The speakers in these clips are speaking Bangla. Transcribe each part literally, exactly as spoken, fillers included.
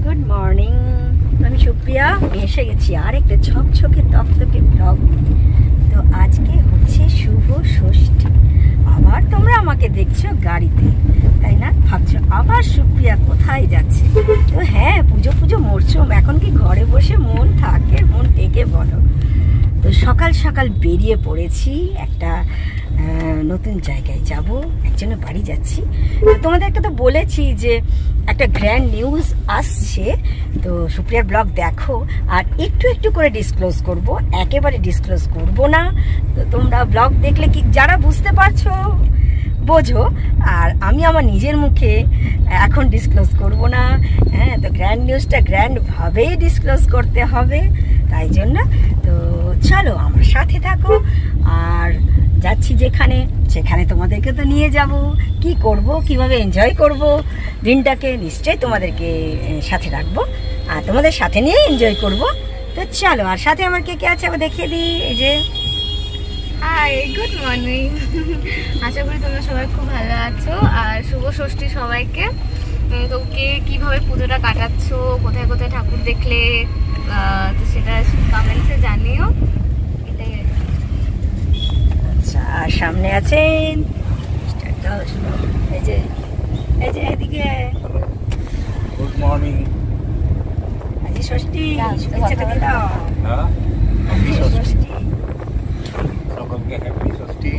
গুড মর্নিং, আমি সুপ্রিয়া এসে গেছি আর একটা ঝকঝকে তকতকে ব্লগ। তো আজকে হচ্ছে শুভ ষষ্ঠী। আবার তোমরা আমাকে দেখছো গাড়িতে, তাই না? ভাবছো আবার সুপ্রিয়া কোথায় যাচ্ছে। তো হ্যাঁ, পুজো পুজো মরশুম, এখন কি ঘরে বসে মন থাকে? মন টেকে বলো। তো সকাল সকাল বেরিয়ে পড়েছি, একটা নতুন জায়গায় যাব, একজনের বাড়ি যাচ্ছি। তো তোমাদের একটা তো বলেছি যে একটা গ্র্যান্ড নিউজ আসছে, তো সুপ্রিয়ার ব্লগ দেখো। আর একটু একটু করে ডিসক্লোজ করব, একেবারে ডিসক্লোজ করব না। তো তোমরা ব্লগ দেখলে কি যারা বুঝতে পারছো বোঝো, আর আমি আমার নিজের মুখে এখন ডিসক্লোজ করব না। হ্যাঁ, তো গ্র্যান্ড নিউজটা গ্র্যান্ডভাবেই ডিসক্লোজ করতে হবে, তাই জন্য তো চলো আমার সাথে থাকো। আর যাচ্ছি যেখানে, সেখানে তোমাদেরকে তো নিয়ে যাব। কি করব, কিভাবে এনজয় করব দিনটাকে, নিশ্চয়ই তোমাদেরকে সাথে রাখবো আর তোমাদের সাথে নিয়ে এনজয় করব। তো চলো, আর সাথে আমার কে কে আছে আবার দেখিয়ে দিই। এই যে হাই, গুড মর্নিং। আশা করি তোমরা সবাই খুব ভালো আছো। আর শুভ ষষ্ঠী সবাইকে। তো কে কীভাবে পুজোটা কাটাচ্ছো, কোথায় কোথায় ঠাকুর দেখলে, তো সেটা কমেন্টসে জানিও। এটাই। আচ্ছা, আর সামনে আছেন এই যে এই যে এদিকে গুড মর্নিং। আজ ষষ্ঠী, শুভেচ্ছাটা দিয়ে দাও। হ্যাঁ, হ্যাপি ষষ্ঠী, সকলকে হ্যাপি ষষ্ঠী।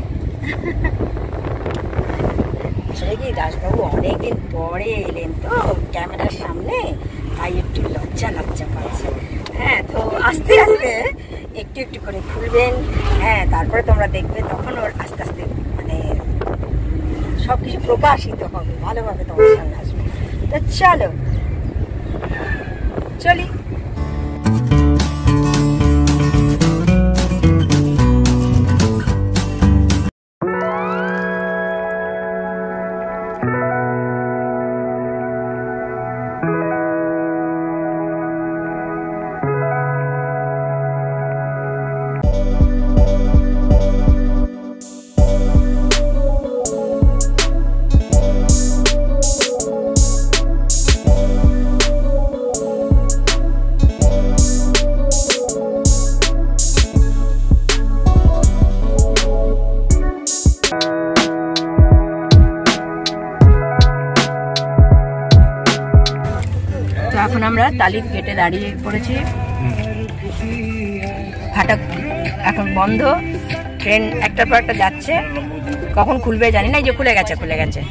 আসলে কি দাসবাবু অনেকদিন পরে এলেন তো ক্যামেরার সামনে, তাই একটু লজ্জা লজ্জা পাচ্ছে। হ্যাঁ, তো আস্তে আস্তে একটু একটু করে খুলবেন। হ্যাঁ, তারপরে তোমরা দেখবে, তখন ওর আস্তে আস্তে মানে সব কিছু প্রকাশিত হবে, ভালোভাবে তোমার সামনে আসবে। তো চলো চলি। এখন আমরা তালির গেটে দাঁড়িয়ে পড়েছি। ফাটক এখন বন্ধ, ট্রেন একটার পর একটা যাচ্ছে, কখন খুলবে জানি না। এই যে খুলে গেছে, খুলে গেছে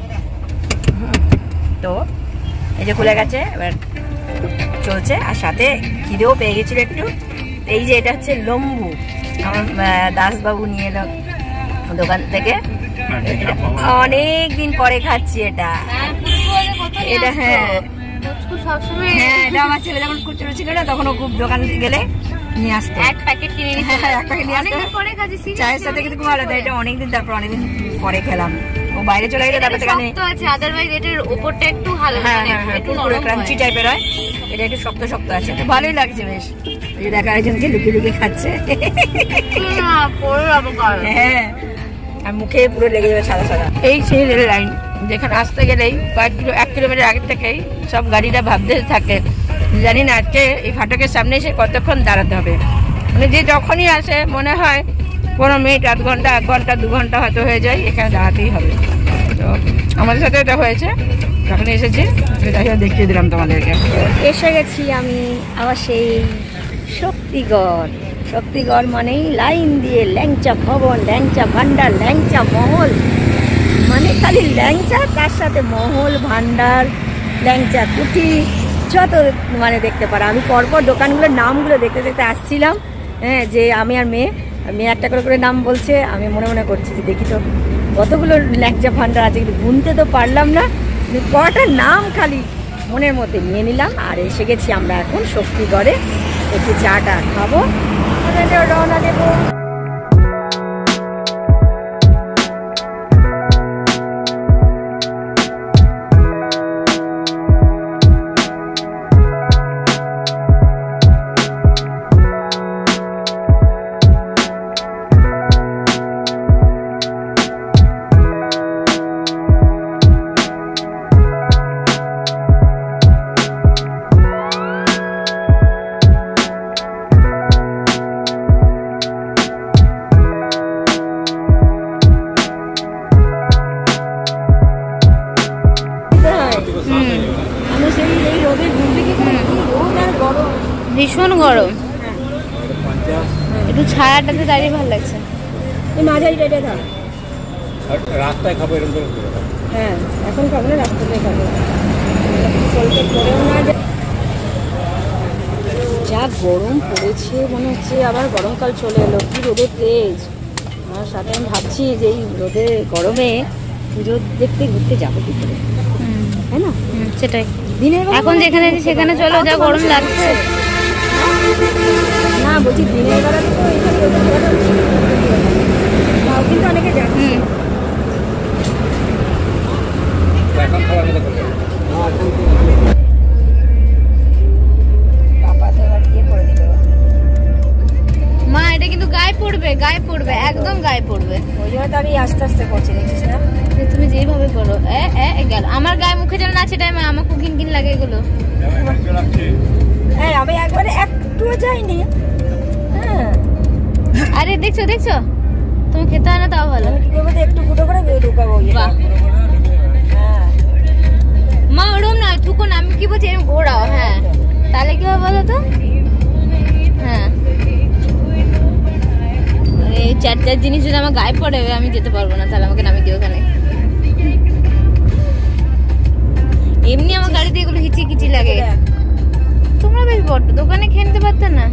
তো এই যে খুলে গেছে, এবার চলছে। আর সাথে খিদেও পেয়ে গেছিল একটু। এই যে এটা হচ্ছে লম্বু, আমার দাসবাবু নিয়ে এলো দোকান থেকে, অনেক দিন পরে খাচ্ছি এটা। এটা হ্যাঁ হ্যাঁ, এটা আমার ছেলে যখন খুচরো ছিল না, তখন ও খুব দোকান গেলে নিয়ে আসতো, এক প্যাকেট কিনে নিয়ে এক প্যাকেট নিয়ে আসতো চায়ের সাথে, কিন্তু খুব আলাদা। এটা অনেকদিন তারপর অনেকদিন পরে খেলাম। ও বাইরে চলে গেলে তারপর সেখানে আদারওয়াইজ এটার উপরটা একটু হালকা, হ্যাঁ হ্যাঁ একটু ক্রাঞ্চি টাইপের হয়। এটা একটু শক্ত শক্ত আছে, তো ভালোই লাগছে বেশ। এই দেখা একজনকে লুকিয়ে লুকিয়ে খাচ্ছে। হ্যাঁ, আর মুখে পুরো লেগে যাবে সাদা সাদা। এই সেই রেল লাইন, যেখানে আসতে গেলেই কয়েক কিলো এক কিলোমিটার আগে থেকেই সব গাড়িরা ভাবতে থাকে, জানি না আজকে এই ফাটকের সামনে এসে কতক্ষণ দাঁড়াতে হবে। মানে যে যখনই আসে মনে হয় পনেরো মিনিট, আধ ঘন্টা, এক ঘন্টা, দু ঘন্টা হয়তো হয়ে যায়, এখানে দাঁড়াতেই হবে। তো আমাদের সাথে এটা হয়েছে, যখন এসেছি এটা দেখিয়ে দিলাম তোমাদেরকে। এসে গেছি আমি আবার সেই শক্তিগড়। শক্তিগড় মানেই লাইন দিয়ে ল্যাংচা ভবন, ল্যাংচা ভান্ডার, ল্যাংচা মহল, মানে খালি ল্যাংচা, তার সাথে মহল, ভান্ডার, ল্যাংচা কুঠি, যত মানে দেখতে পারো। আমি পরপর দোকানগুলোর নামগুলো দেখতে দেখতে আসছিলাম। হ্যাঁ, যে আমি আর মেয়ে মেয়ে একটা করে করে নাম বলছে, আমি মনে মনে করছি যে দেখি তো কতগুলো ল্যাংচা ভান্ডার আছে, কিন্তু গুনতে তো পারলাম না। কটা নাম খালি মনের মধ্যে নিয়ে নিলাম। আর এসে গেছি আমরা এখন শক্তিগড়ে, একটু চাটা খাবো, রওনা দেবো। রোদে ঘুরবে কি করে? কি রোদ আর গরম। ভীষণ গরম। পঞ্চাশ একটু ছায়াটাতে দাঁড়িয়ে ভালো লাগছে। এই মাঝারি টাইটে থাক। রাস্তায় খাবো এরকম করে খাবো। হ্যাঁ এখন খাবো না, রাস্তাতে খাবো। চলতে করেও না যা- যা গরম পড়েছে মনে হচ্ছে আবার গরমকাল চলে এলো। কি রোদের তেজ! আমার সাথে আমি ভাবছি যে এই রোদে গরমে পুজো দেখতে ঘুরতে যাবো কি করে, তাই না? সেটাই। দিনের বেলা এখন যেখানে আছি সেখানে চলো, যা গরম লাগছে। না বলছি দিনের বেলা তো এখানে রোদে ঘোরাটা উচিত। তাও কিন্তু অনেকে যাচ্ছে। হুম। এখন খাবার মতো করবে। পাপা তো এবার ইয়ে করে দিল। মা এটা কিন্তু গায়ে পড়বে, গায়ে পড়বে, একদম গায়ে পড়বে। ওই জন্য তো আমি আস্তে আস্তে করছি, দেখছিস না? যে তুমি যেভাবে করো এ এ এ গেল আমার গায়ে মুখে যেন না সেটাই আমার খুব কিনকিন লাগে এগুলো। হ্যাঁ আমি একবারে একটুও যাইনি। হ্যাঁ আরে দেখছো দেখছো তুমি খেতে হয় না তাও ভালো। আমি কি করবো যে একটু ফুটো করে ঢুকাবো ইয়েটা। বাহ। হ্যাঁ মা ওরম না ঠুকুন, আমি কি বলছি এরকম ঘোরাও। হ্যাঁ তাহলে কি হবে বলো তো? হ্যাঁ এই চার চার জিনিস যদি আমার গায়ে পড়ে আমি যেতে পারবো না, তাহলে আমাকে নামিয়ে দিও ওখানে। এমনি আমার গাড়িতে এগুলো হিচি কিচি লাগে। তোমরা বেশ বড্ড দোকানে খেয়ে নিতে পারতো না?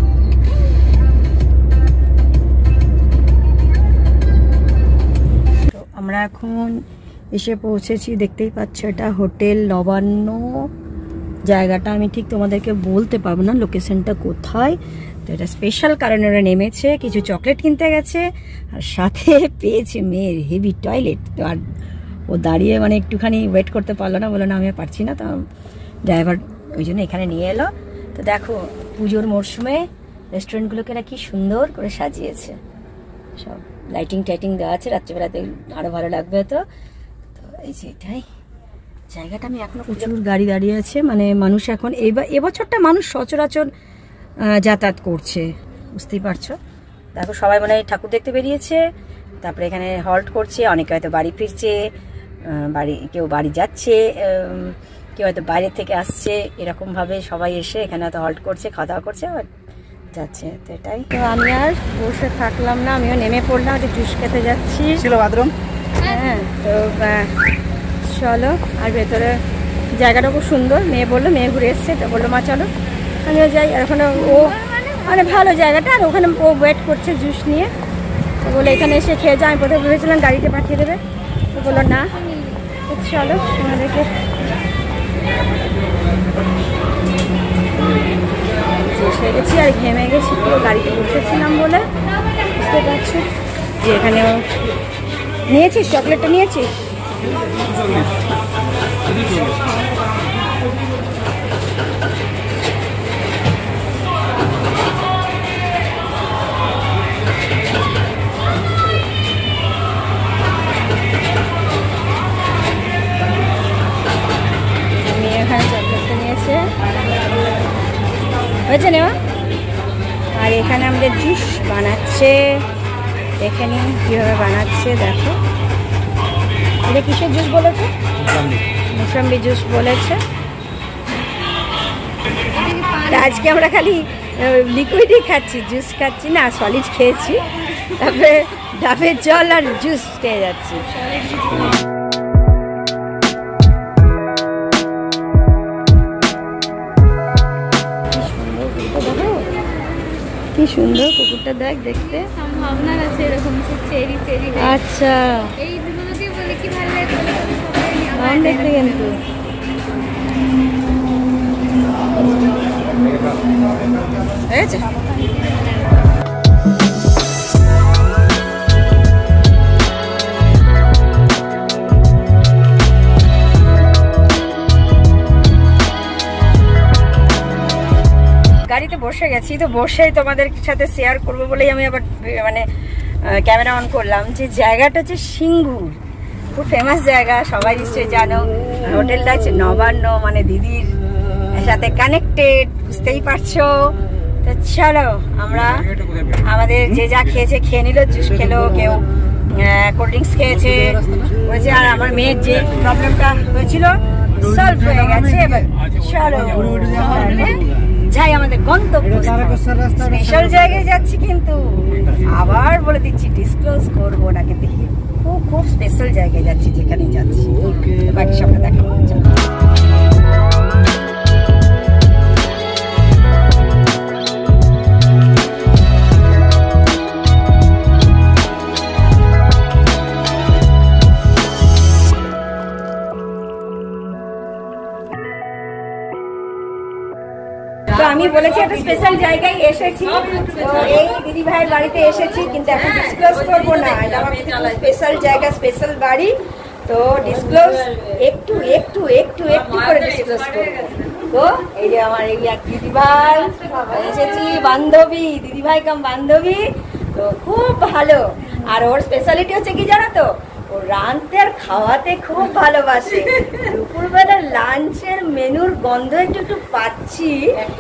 তো আমরা এখন এসে পৌঁছেছি, দেখতেই পাচ্ছ এটা হোটেল নবান্ন। জায়গাটা আমি ঠিক তোমাদেরকে বলতে পারবো না লোকেশনটা কোথায়। তো এটা স্পেশাল কারণে ওরা নেমেছে, কিছু চকলেট কিনতে গেছে আর সাথে পেয়েছে মেয়ের হেভি টয়লেট। তো আর ও দাঁড়িয়ে মানে একটুখানি ওয়েট করতে পারলো না, বললো না আমি আর পারছি না। তো ড্রাইভার ওই জন্য এখানে নিয়ে এলো। তো দেখো পুজোর মরশুমে রেস্টুরেন্টগুলোকে এরা কি সুন্দর করে সাজিয়েছে, সব লাইটিং টাইটিং দেওয়া আছে, রাত্রিবেলাতে আরো ভালো লাগবে। তো তো এই যে এটাই জায়গাটা। আমি এখনো প্রচুর গাড়ি দাঁড়িয়ে আছে, মানে মানুষ এখন এবার এবছরটা মানুষ সচরাচর আহ, যাতায়াত করছে, বুঝতেই পারছো। দেখো সবাই মানে ঠাকুর দেখতে বেরিয়েছে, তারপরে এখানে হল্ট করছে, অনেকে হয়তো বাড়ি ফিরছে, আহ, বাড়ি কেউ বাড়ি যাচ্ছে, উম, কেউ হয়তো বাইরে থেকে আসছে, এরকম ভাবে সবাই এসে এখানে হয়তো হল্ট করছে, খাওয়া দাওয়া করছে আর যাচ্ছে। তো এটাই। তো আমি আর বসে থাকলাম না, আমিও নেমে পড়লাম, একটু জুস খেতে যাচ্ছি। ছিল বাথরুম। হ্যাঁ তো আহ, চলো। আর ভেতরে জায়গাটা খুব সুন্দর। মেয়ে বললো, মেয়ে ঘুরে এসছে, তো বললো মা চলো আমিও যাই। আর ওখানে ও মানে ভালো জায়গাটা, আর ওখানে ও ওয়েট করছে জুস নিয়ে। তো বলে এখানে এসে খেয়ে যাও। আমি প্রথমে ভেবেছিলাম গাড়িতে পাঠিয়ে দেবে, তো বললো না। তো চলো আমাদেরকে শেষ হয়ে গেছি আর ঘেমে গেছি পুরো, গাড়িতে বসেছিলাম বলে। বুঝতে পারছো যে এখানেও নিয়েছিস চকলেটটা, নিয়েছিস? মেয়ে এখানে চকলেটটা নিয়েছে, হয়েছে নেওয়া। আর এখানে আমাদের জুস বানাচ্ছে, দেখে নিন কীভাবে বানাচ্ছে। দেখো এটা কিসের জুস বলেছে? মুসাম্বি জুস বলেছে। আজকে আমরা খালি লিকুইডই খাচ্ছি, জুস খাচ্ছি না, সলিড খেয়েছি। তারপরে ডাবের জল আর জুস খেয়ে যাচ্ছি। কি সুন্দর কুকুরটা, দেখ দেখতে। ভাবনা আছে এরকম চেরি চেরি। আচ্ছা এই দুটো দিয়ে বলে কি ভালো লাগে নাম দেখতে কিন্তু। হয়েছে। গাড়িতে বসে গেছি, তো বসেই তোমাদের সাথে শেয়ার করবো বলেই আমি আবার মানে ক্যামেরা অন করলাম। যে জায়গাটা হচ্ছে সিঙ্গুর, খুব ফেমাস জায়গা, সবাই নিশ্চয়ই জানো। হোটেলটা হচ্ছে নবান্ন, মানে দিদির সাথে কানেক্টেড, বুঝতেই পারছো। তো চলো আমরা আমাদের যে যা খেয়েছে খেয়ে নিল, জুস খেলো, কেউ কোল্ড ড্রিঙ্কস খেয়েছে বলছে। আর আমার মেয়ের যে প্রবলেমটা হয়েছিল সলভ হয়ে গেছে। এবার চলো যাই আমাদের গন্তব্য, স্পেশাল জায়গায় যাচ্ছি কিন্তু আবার বলে দিচ্ছি ডিসক্লোজ করবো না, কিন্তু খুব খুব স্পেশাল জায়গায় যাচ্ছি, যেখানে যাচ্ছি বাকি সবটা দেখা হচ্ছে। তো আমি বলেছি একটা স্পেশাল জায়গায় এসেছি, তো এই দিদি ভাইয়ের বাড়িতে এসেছি, কিন্তু এখন ডিসক্লোজ করবো না, এটা আমার স্পেশাল জায়গা, স্পেশাল বাড়ি, তো ডিসক্লোজ একটু একটু একটু একটু করে ডিসক্লোজ করবো। তো এই যে আমার এই এক দিদি ভাই এসেছি, বান্ধবী, দিদি ভাই কাম বান্ধবী, তো খুব ভালো। আর ওর স্পেশালিটি হচ্ছে কি জানো তো, ও রাঁধতে আর খাওয়াতে খুব ভালোবাসে। দুপুরবেলা লাঞ্চের মেনুর গন্ধ একটু একটু পাচ্ছি,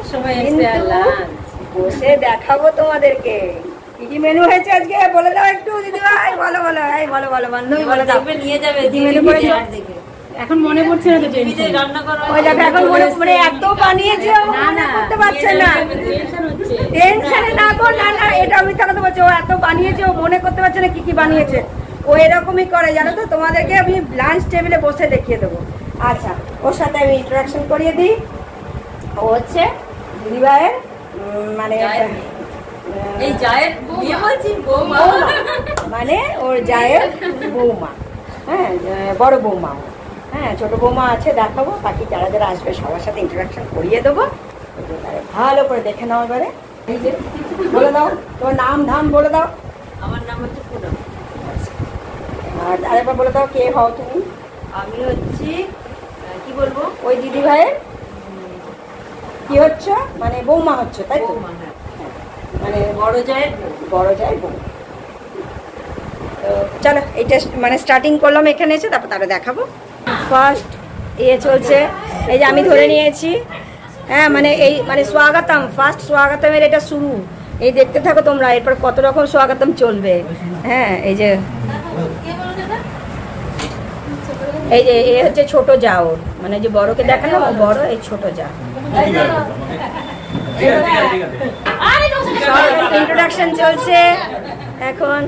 বসে দেখাবো তোমাদেরকে কি কি মেনু হয়েছে আজকে। বলে দাও একটু দিদি ভাই, বলো বলো, এই বলো বলো বান্ধবী, বলে দাও নিয়ে যাবে কি মেনু করেছো এখন মনে পড়ছে না তো, রান্না করো ওই দেখো এখন মনে পড়ে, এত বানিয়েছে না না করতে পারছে না, টেনশনে না গো, না না এটা আমি তাহলে বলছি, ও এত বানিয়েছে ও মনে করতে পারছে না কি কি বানিয়েছে, ও এরকমই করে জানো তো। তোমাদেরকে আমি লাঞ্চ টেবিলে বসে দেখিয়ে দেবো। আচ্ছা, ওর সাথে আমি ইন্ট্রোডাকশন করিয়ে দিই। ও হচ্ছে দিদিভাইয়ের মানে এই জায়ের বৌমা, মানে ওর জায়ের বৌমা, হ্যাঁ বড় বৌমা, হ্যাঁ ছোট বৌমা আছে, দেখাবো, বাকি যারা যারা আসবে সবার সাথে ইন্ট্রোডাকশন করিয়ে দেবো, ভালো করে দেখে নাও। এবারে বলে দাও তোমার নাম ধাম বলে দাও। আমার নাম হচ্ছে পুনম। আর আরেকবার বলে দাও কে হও তুমি। আমি হচ্ছি কি বলবো, ওই দিদি ভাইয়ের কি হচ্ছে, মানে বৌমা হচ্ছে, তাই তো, মানে বড় জায়ের বড় জায়ের বৌমা। তো চলো এইটা মানে স্টার্টিং করলাম এখানে এসে, তারপর তারা দেখাবো। ফার্স্ট ইয়ে চলছে, এই যে আমি ধরে নিয়েছি, হ্যাঁ মানে এই মানে স্বাগতম, ফার্স্ট স্বাগতমের এটা শুরু, এই দেখতে থাকো তোমরা, এরপর কত রকম স্বাগতম চলবে। হ্যাঁ এই যে এই যে এ হচ্ছে ছোট যা, ওর মানে যে বড়কে দেখানো, ও বড়, এই ছোট যা। ইন্ট্রোডাকশন চলছে এখন।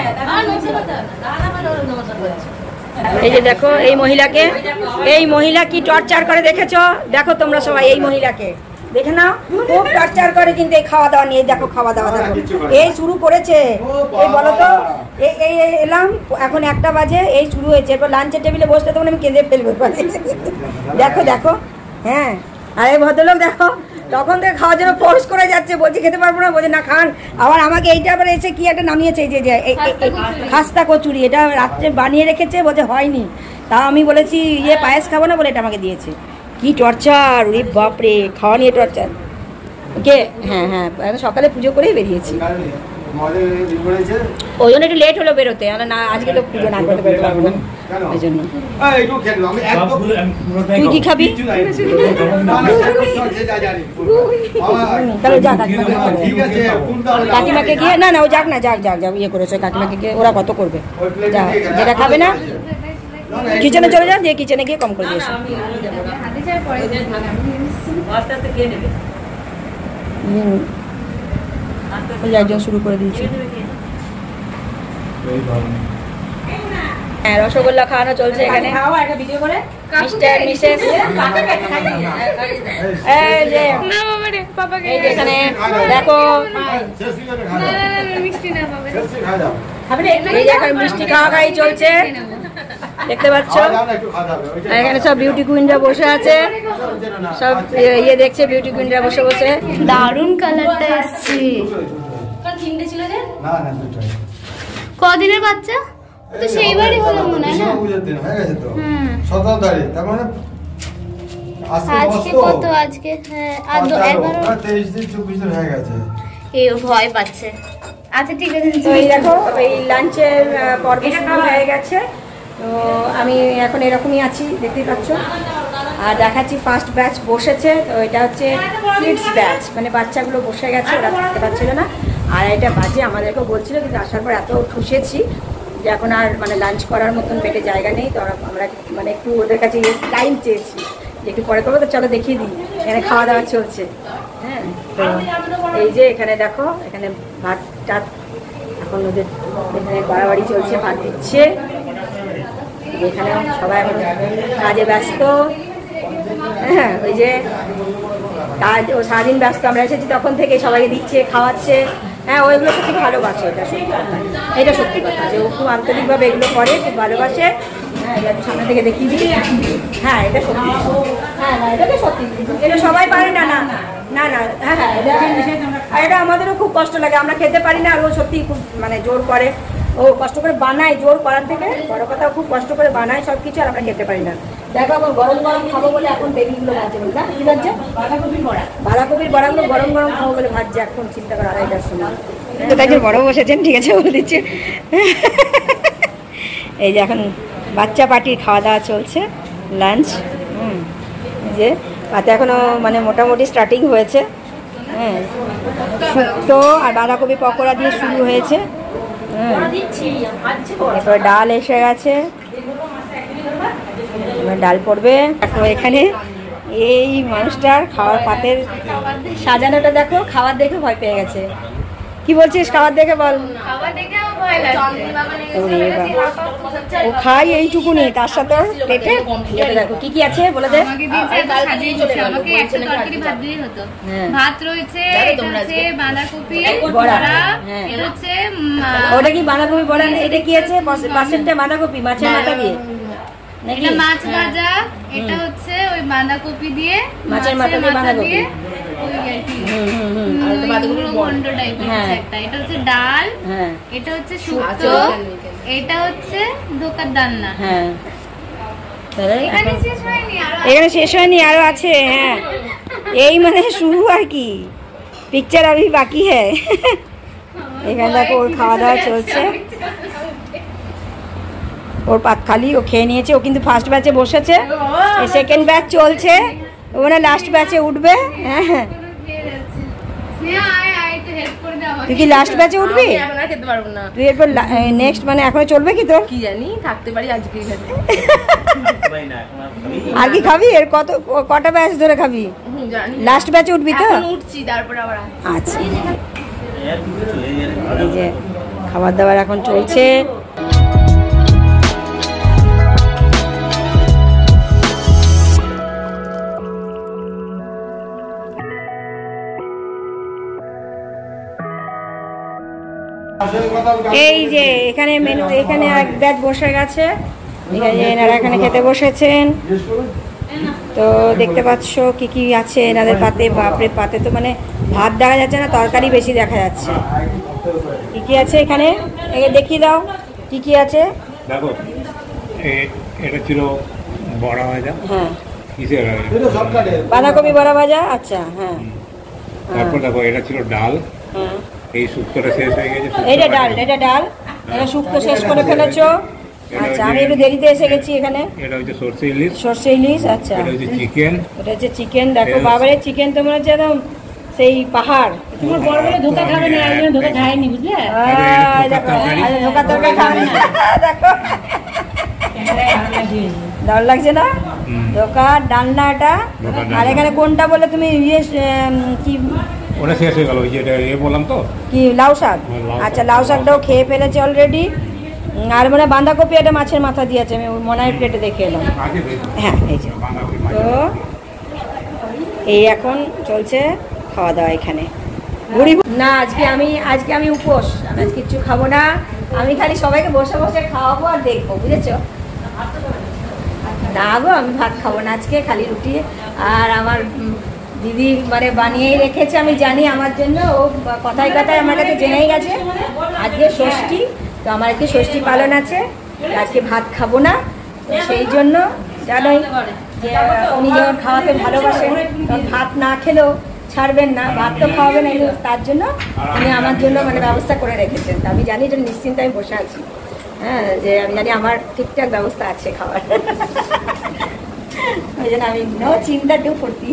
এই যে দেখো এই মহিলাকে, এই মহিলা কি টর্চার করে দেখেছো, দেখো তোমরা সবাই এই মহিলাকে দেখে নাও, খুব টর্চার করে কিন্তু এই খাওয়া দাওয়া নিয়ে। দেখো খাওয়া দাওয়া দেখো, এই শুরু করেছে, এই বলো তো, এই এই এলাম এখন একটা বাজে, এই শুরু হয়েছে, এরপর লাঞ্চের টেবিলে বসতে তখন আমি কেঁদে ফেলবো। দেখো দেখো, হ্যাঁ আর এই ভদ্রলোক দেখো তখন থেকে খাওয়ার জন্য ফোর্স করে যাচ্ছে, বলছি খেতে পারবো না, বলছে না খান। আবার আমাকে এইটা আবার এসে কি একটা নামিয়েছে, এই যে খাস্তা কচুরি, এটা রাত্রে বানিয়ে রেখেছে, বলছে হয়নি, তা আমি বলেছি ইয়ে পায়েস খাবো না বলে এটা আমাকে দিয়েছে। কি টর্চার, ওরে বাপরে, খাওয়া নিয়ে টর্চার। কে হ্যাঁ হ্যাঁ সকালে পুজো করেই বেরিয়েছি, ওই জন্য একটু লেট হলো বেরোতে, না আজকে তো পুজো না করতে পারতে পারবো না, ওই জন্য। তুই কি খাবি? তাহলে যা কাকিমাকে গিয়ে, না না ও যাক না, যাক যাক যাক ইয়ে করেছে কাকিমাকে গিয়ে, ওরা কত করবে, যা যেটা খাবে না কিচেনে চলে যাও, দিয়ে কিচেনে গিয়ে কম করে দিয়েছে। একজন শুরু করে দিয়েছে। হ্যাঁ রসগোল্লা খাওয়ানো চলছে এখানে, মিস্টার মিসেস এখানে দেখো, এই যে এখন মিষ্টি খাওয়া খাই চলছে, দেখতে পাচ্ছ এখানে সব বিউটি কুইনরা বসে আছে, সব ইয়ে দেখছে বিউটি কুইনরা বসে বসে। দারুণ কালারটা এসছে, কদিনের বাচ্চা তো সেইবারই হলো মনে হয় না, আজকে কত, আজকে হ্যাঁ তেইশ দিন চব্বিশ দিন হয়ে গেছে, এই ভয় পাচ্ছে। আচ্ছা ঠিক আছে, তো এই দেখো এই লাঞ্চের পর্ব শুরু হয়ে গেছে, তো আমি এখন এরকমই আছি দেখতেই পাচ্ছ, আর দেখাচ্ছি ফার্স্ট ব্যাচ বসেছে, তো এটা হচ্ছে কিডস ব্যাচ, মানে বাচ্চাগুলো বসে গেছে, ওরা থাকতে পারছিল না, আর এটা বাজে আমাদেরকেও বলছিল, কিন্তু আসার পর এত ঠুসেছি যে এখন আর মানে লাঞ্চ করার মতন পেটে জায়গা নেই, তো আমরা মানে একটু ওদের কাছে টাইম চেয়েছি যে একটু পরে করবো, তো চলো দেখিয়ে দিই এখানে খাওয়া দাওয়া চলছে। হ্যাঁ, তো এই যে এখানে দেখো এখানে ভাত টাত এখন ওদের এখানে বাড়াবাড়ি চলছে, ভাত দিচ্ছে। এখানে সবাই এখন কাজে ব্যস্ত। হ্যাঁ, ওই যে কাজ ও সারাদিন ব্যস্ত, আমরা এসেছি তখন থেকে সবাইকে দিচ্ছে, খাওয়াচ্ছে। হ্যাঁ, ওইগুলো খুব ভালোবাসে, এটা সত্যি কথা, এটা সত্যি কথা যে ও খুব আন্তরিকভাবে এগুলো করে, খুব ভালোবাসে। হ্যাঁ, এটা সামনে থেকে দেখিয়ে দিই। হ্যাঁ, এটা সত্যি। হ্যাঁ না, এটা তো সত্যি, এটা সবাই পারে না। না না না হ্যাঁ হ্যাঁ, এটা আর এটা আমাদেরও খুব কষ্ট লাগে, আমরা খেতে পারি না। আর ও সত্যি খুব মানে জোর করে, ও কষ্ট করে বানায়, জোর করার থেকে বড় কথা খুব কষ্ট করে বানায় সব কিছু, আর আমরা খেতে পারি না। দেখো এখন গরম গরম খাবো বলে এখন বেবিগুলো ভাজছে, বলে না কি ভাজছে? বাঁধাকপির বড়া। বাঁধাকপির বড়াগুলো গরম গরম খাবো বলে ভাজছে এখন, চিন্তা করো আড়াইটার সময়। তো তাই বড় বসেছেন, ঠিক আছে বলে দিচ্ছে। এই যে এখন বাচ্চা পার্টির খাওয়া দাওয়া চলছে, লাঞ্চ। হুম, এই যে তাতে এখনও মানে মোটামুটি স্টার্টিং হয়েছে। হ্যাঁ, শুক্তো আর বাঁধাকপি পকোড়া দিয়ে শুরু হয়েছে। হ্যাঁ, এরপর ডাল এসে গেছে, ডাল পড়বে। দেখো এখানে এই মানুষটার খাওয়ার পাতের সাজানোটা দেখো, খাবার দেখে ভয় পেয়ে গেছে। কি বলছিস খাবার দেখে? বল। ও খাই এইটুকুনি, তার সাথে পেটে দেখো কি কি আছে বলে দে। ভাত রয়েছে, বাঁধাকপি বড়া, এটা হচ্ছে ওটা কি বাঁধাকপি বড়া? এটা কি আছে? পাশেরটা বাঁধাকপি মাছের মাথা দিয়ে, এটা মাছ ভাজা, এটা হচ্ছে ওই বাঁধাকপি দিয়ে, মাছের মাথা দিয়ে বাঁধাকপি, এটা হচ্ছে ডাল, এটা হচ্ছে শুক্তো, এটা হচ্ছে ধোকার ডালনা। হ্যাঁ, এখানে শেষ হয়নি, আরো আছে। হ্যাঁ, এই মানে শুরু আর কি, পিকচার আভি বাকি হ্যাঁ। এখানে দেখো ওর খাওয়া দাওয়া চলছে, ওর পাত খালি ও খেয়ে নিয়েছে। ও কিন্তু ফার্স্ট ব্যাচে বসেছে, সেকেন্ড ব্যাচ চলছে, ও মানে লাস্ট ব্যাচে উঠবে। হ্যাঁ, তুই কি লাস্ট ব্যাচে উঠবি? খেতে পারবো না, তুই এরপর নেক্সট মানে এখনো চলবে কি তোর? কি জানি, থাকতে পারি আজকে। আর কি খাবি? এর কত কটা ব্যাচ ধরে খাবি? লাস্ট ব্যাচে উঠবি তো? উঠছি, তারপর আবার। আচ্ছা, এই যে খাবার দাবার এখন চলছে। এই যে এখানে মেনু, এখানে এক ব্যাচ বসে গেছে, এনারা এখানে খেতে বসেছেন। তো দেখতে পাচ্ছ কি কি আছে এনাদের পাতে। বাপরে, পাতে তো মানে ভাত দেখা যাচ্ছে না, তরকারি বেশি দেখা যাচ্ছে। কি কি আছে এখানে দেখিয়ে দাও, কি কি আছে দেখো। এটা ছিল বড়া ভাজা। হ্যাঁ, কিসের? বাঁধাকপি বড়া ভাজা। আচ্ছা, হ্যাঁ। তারপর দেখো এটা ছিল ডাল। হ্যাঁ, এই শুক্তোটা শেষ হয়ে গেছে। এইটা ডাল, এটা ডাল, এটা শুক্তো শেষ করে ফেলেছো। আচ্ছা, আমি একটু দেরিতে এসে গেছি এখানে। এটা হচ্ছে সরষে ইলিশ। সরষে ইলিশ, আচ্ছা। এটা হচ্ছে চিকেন। এটা হচ্ছে চিকেন। দেখো বাবারে, চিকেন তো মনে হচ্ছে একদম সেই পাহাড়। তোমার বড় বড় ধোকা খাবে না, একজন ধোকা খায়নি, বুঝলে? ধোকা তরকারি খাবে না। দেখো দারুণ লাগছে না? ধোকা ডালনা এটা। আর এখানে কোনটা বলে তুমি? ইয়ে কি ওটা শেষ হয়ে গেল, ওই যেটা এ বললাম তো, কি লাউ শাক? আচ্ছা, লাউ শাকটাও খেয়ে ফেলেছে অলরেডি। আর মানে বাঁধাকপি, এটা মাছের মাথা দিয়েছে, আমি মনের প্লেটে দেখে এলাম। হ্যাঁ, এই যে। তো এই এখন চলছে খাওয়া দাওয়া এখানে। বুড়ি না, আজকে আমি আজকে আমি উপোস, আমি আজ কিচ্ছু খাবো না। আমি খালি সবাইকে বসে বসে খাওয়াবো আর দেখবো, বুঝেছো? না গো, আমি ভাত খাবো না আজকে, খালি রুটি। আর আমার দিদি মানে বানিয়েই রেখেছে, আমি জানি আমার জন্য। ও কথায় কথায় আমার কাছে জেনেই গেছে আজকে ষষ্ঠী, তো আমার আজকে ষষ্ঠী পালন আছে, আজকে ভাত খাবো না। তো সেই জন্য জানোই যে উনি যখন খাওয়াতে ভালোবাসেন, তখন ভাত না খেলেও ছাড়বেন না, ভাত তো খাওয়াবেন, তার জন্য উনি আমার জন্য মানে ব্যবস্থা করে রেখেছেন। আমি জানি যে নিশ্চিন্তে আমি বসে আছি। হ্যাঁ, যে আমি জানি আমার ঠিকঠাক ব্যবস্থা আছে খাবার, ওই জন্য আমি নো চিন্তা টু ফুর্তি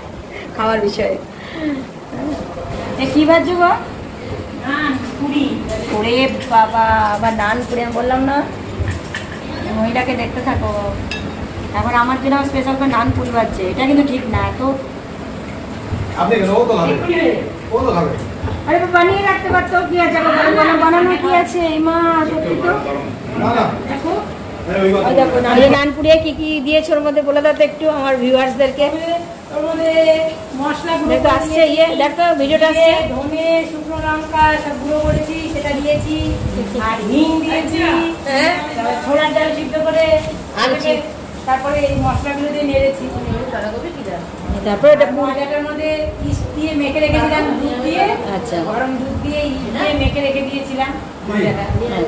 খাওয়ার বিষয়ে। কি ভাবছো গো? পুরি। ওরে বাবা, আবার নান পুরি আমি বললাম না, মহিলাকে দেখতে থাকো। এখন আমার জন্য স্পেশাল করে নান পুরি বাজছে, এটা কিন্তু ঠিক না। তো আপনি কেন ও তো খাবে, ও তো খাবে। আরে বানিয়ে রাখতে পারতো, কি আছে বানানো, কি আছে এই মা, সত্যি তো। না না দেখো ওই কথা দেখো নান পুরিয়ে কি কি দিয়েছে ওর মধ্যে বলে দাও তো একটু আমার ভিউয়ার্সদেরকে। ওর মধ্যে মশলা দেখো আসছে ইয়ে, দেখো ভিডিওটা আসছে। ধনে শুকনো লঙ্কা সব গুঁড়ো করেছি, সেটা দিয়েছি, আর হিং দিয়েছি, তারপর ছোলার ডাল সিদ্ধ করে আনছি, তারপরে এই মশলাগুলো দিয়ে নেড়েছি। তারপরে এটা ভাজাটার মধ্যে ইস্ট দিয়ে মেখে রেখেছিলাম, দুধ দিয়ে, আচ্ছা গরম দুধ দিয়ে ইস্ট দিয়ে মেখে রেখে দিয়েছিলাম ভাজাটা।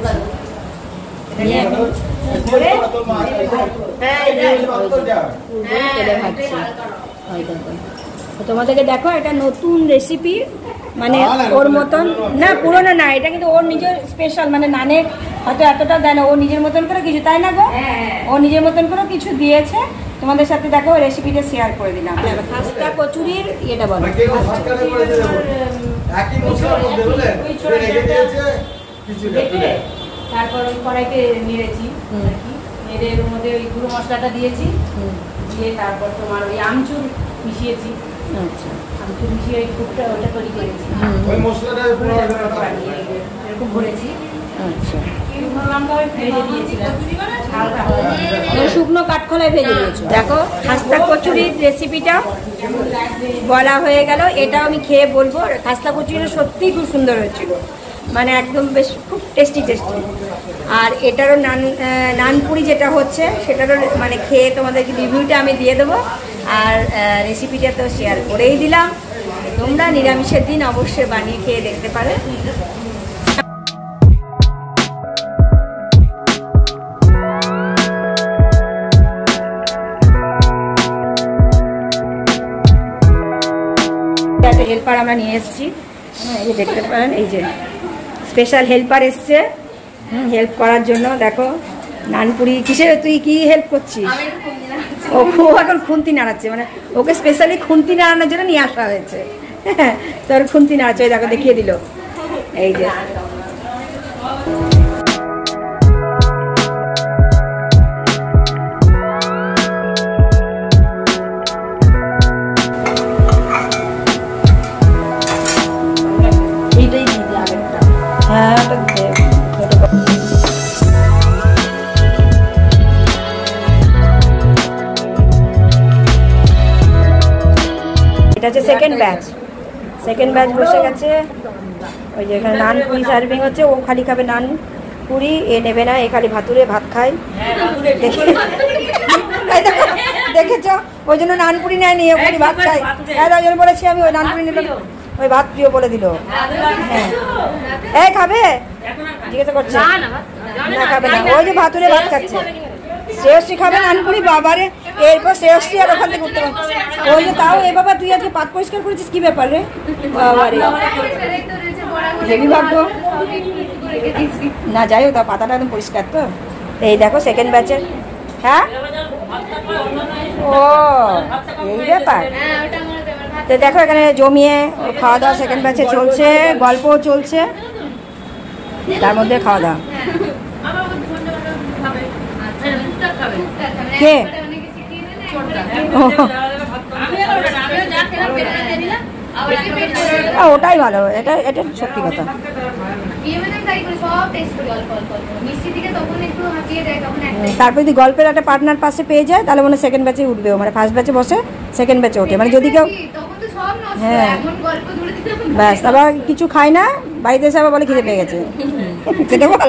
করে তোর মা হ্যাঁ তেলে ভাজছে। ওই দেখো। তো তোমাদেরকে দেখো এটা নতুন রেসিপি, মানে ওর মতন না, পুরোনো না, এটা কিন্তু ওর নিজের স্পেশাল, মানে নানে হয়তো এতটা দেয় না, ও নিজের মতন করে কিছু, তাই না গো? ও নিজের মতন করে কিছু দিয়েছে, তোমাদের সাথে দেখো রেসিপিটা শেয়ার করে দিলাম। খাস্তা কচুরির ইয়েটা বলো। কে ও সরকারে করেছে দেখো, একই মশলার মধ্যে বলে রেখে দিয়েছে কিছু রেখে তারপর ওই কড়াইতে নেড়েছি, নেড়ে এর মধ্যে ওই গুঁড়ো মশলাটা দিয়েছি, দিয়ে তারপর তোমার ওই আমচুর মিশিয়েছি, আচ্ছা আমচুর মিশিয়ে ওই কুকটা ওটা তৈরি করেছি, ওই মশলাটা পুরো এরকম ভরেছি। আচ্ছা শুকনো লঙ্কা ওই ভেজে দিয়েছিলাম হালকা হালকা। ওই শুকনো কাঠখোলায় ভেজে দিয়েছো। দেখো খাস্তা কচুরির রেসিপিটা বলা হয়ে গেল, এটা আমি খেয়ে বলবো। খাস্তা কচুরিটা সত্যিই খুব সুন্দর হয়েছিল, মানে একদম বেশ খুব টেস্টি টেস্টি। আর এটারও নান নানপুরি যেটা হচ্ছে সেটারও মানে খেয়ে তোমাদেরকে রিভিউটা আমি দিয়ে দেবো, আর রেসিপিটা তো শেয়ার করেই দিলাম। তোমরা নিরামিষের দিন অবশ্যই বানিয়ে খেয়ে দেখতে পারো। হেল্পার আমরা নিয়ে এসেছি, হ্যাঁ এই যে দেখতে পারেন, এই যে স্পেশাল হেল্পার এসছে হেল্প করার জন্য। দেখো নানপুরি কিসের, তুই কি হেল্প করছিস? ও খুব এখন খুন্তি নাড়াচ্ছে, মানে ওকে স্পেশালি খুন্তি নাড়ানোর জন্য নিয়ে আসা হয়েছে। হ্যাঁ তোর খুন্তি নাড়াচ্ছে, ওই দেখো দেখিয়ে দিল, এই যে হ্যাঁ এটা হচ্ছে সেকেন্ড ব্যাচ। সেকেন্ড ব্যাচ বসে গেছে, ওই যে এখানে নান পুরি সার্ভিং হচ্ছে। ও খালি খাবে নান পুরি, এ নেবে না, এ খালি ভাতুরে ভাত খায়। দেখেছ, ওই জন্য নান পুরি নেয়নি, ও খালি ভাত খায়। হ্যাঁ ওই জন্য বলেছি আমি, ওই নান পুরি নিল, ওই ভাত প্রিয় বলে দিল। হ্যাঁ এই খাবে জিজ্ঞাসা করছে, না খাবে না, ওই যে ভাতুরে ভাত খাচ্ছে। শ্রেয়শ্রী খাবে নানপুরি, বাবারে এরপর শ্রেয়শ্রী আর ওখান থেকে উঠতে পারছে। ওই যে তাও এ বাবা তুই আজকে পাত পরিষ্কার করেছিস, কি ব্যাপার রে বাবারে, হেভি ভাগ্য না। যাই হোক তা পাতাটা একদম পরিষ্কার তো। এই দেখো সেকেন্ড ব্যাচের, হ্যাঁ ও এই ব্যাপার। তো দেখো এখানে জমিয়ে খাওয়া দাওয়া সেকেন্ড ব্যাচে চলছে, গল্পও চলছে, তার মধ্যে খাওয়া দাওয়া। কে ওটাই ভালো, এটা এটা সত্যি কথা। তারপর যদি গল্পের একটা পার্টনার পাশে পেয়ে যায় তাহলে মনে সেকেন্ড ব্যাচে উঠবে, মানে ফার্স্ট ব্যাচে বসে সেকেন্ড ব্যাচে ওঠে, মানে যদি কেউ হ্যাঁ ব্যাস আবার কিছু খায় না, বাড়িতে এসে আবার বলে খিদে পেয়ে গেছে, খেতে বল।